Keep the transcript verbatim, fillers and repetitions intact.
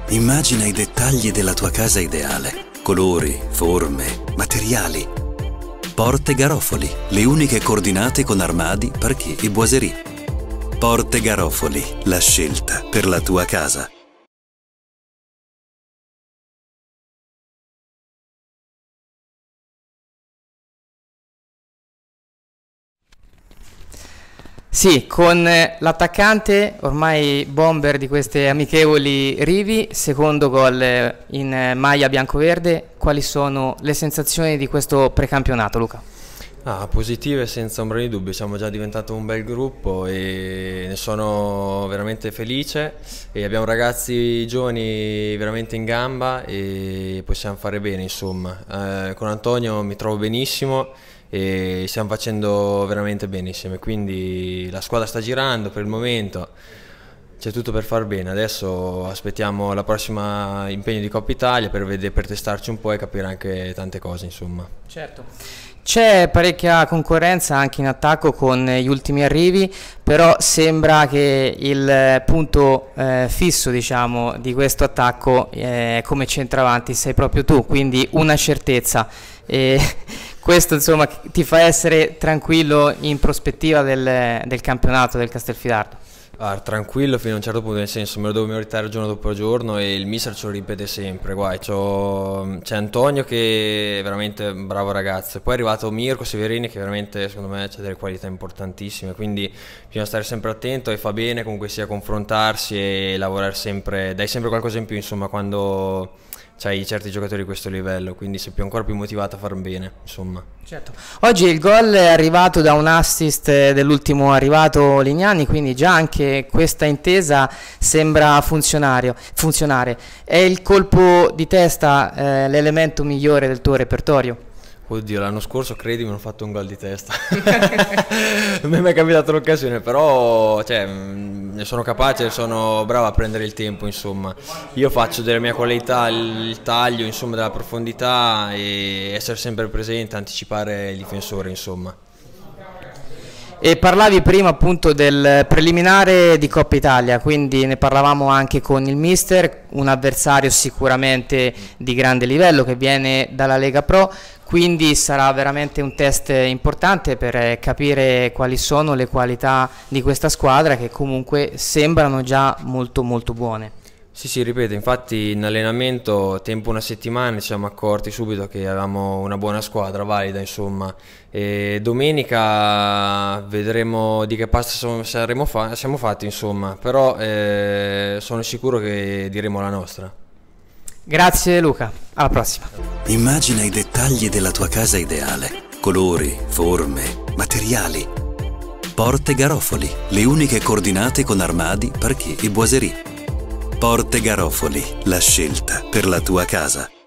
Immagina i dettagli della tua casa ideale. Colori, forme, materiali. Porte Garofoli, le uniche coordinate con armadi, parquet e boiserie. Porte Garofoli, la scelta per la tua casa. Sì, con l'attaccante ormai bomber di queste amichevoli Rivi, secondo gol in maglia biancoverde, quali sono le sensazioni di questo precampionato, Luca? Ah, positive senza ombra di dubbio, siamo già diventato un bel gruppo e ne sono veramente felice e abbiamo ragazzi giovani veramente in gamba e possiamo fare bene, insomma. Eh, con Antonio mi trovo benissimo e stiamo facendo veramente bene insieme, quindi la squadra sta girando per il momento, c'è tutto per far bene. Adesso aspettiamo la prossima impegno di Coppa Italia per, vedere, per testarci un po' e capire anche tante cose, insomma. Certo. C'è parecchia concorrenza anche in attacco con gli ultimi arrivi, però sembra che il punto eh, fisso, diciamo, di questo attacco eh, come centravanti sei proprio tu, quindi una certezza. E questo insomma ti fa essere tranquillo in prospettiva del, del campionato del Castelfidardo? Ah, tranquillo fino a un certo punto, nel senso me lo devo meritare giorno dopo giorno e il mister ce lo ripete sempre. C'è Antonio che è veramente un bravo ragazzo e poi è arrivato Mirko Severini che veramente secondo me ha delle qualità importantissime, quindi bisogna stare sempre attento e fa bene comunque sia confrontarsi e lavorare sempre, dai sempre qualcosa in più insomma quando c'hai certi giocatori di questo livello, quindi sei più ancora più motivato a far bene, insomma. Certo. Oggi il gol è arrivato da un assist dell'ultimo arrivato Lignani, quindi già anche questa intesa sembra funzionare. È il colpo di testa eh, l'elemento migliore del tuo repertorio? Oddio, l'anno scorso credimi ho fatto un gol di testa. Non mi è mai capitata l'occasione, però cioè, ne sono capace, sono bravo a prendere il tempo, insomma. Io faccio delle mie qualità il taglio, insomma, della profondità e essere sempre presente, anticipare il difensore, insomma. E parlavi prima appunto del preliminare di Coppa Italia, quindi ne parlavamo anche con il mister, un avversario sicuramente di grande livello che viene dalla Lega Pro, quindi sarà veramente un test importante per capire quali sono le qualità di questa squadra che comunque sembrano già molto molto buone. Sì, sì, ripeto, infatti in allenamento, tempo una settimana, ci siamo accorti subito che avevamo una buona squadra, valida, insomma. E domenica vedremo di che pasta saremo fa siamo fatti, insomma, però eh, sono sicuro che diremo la nostra. Grazie Luca, alla prossima. Immagina i dettagli della tua casa ideale. Colori, forme, materiali. Porte Garofoli, le uniche coordinate con armadi, parquet e boiserie. Porte Garofoli, la scelta per la tua casa.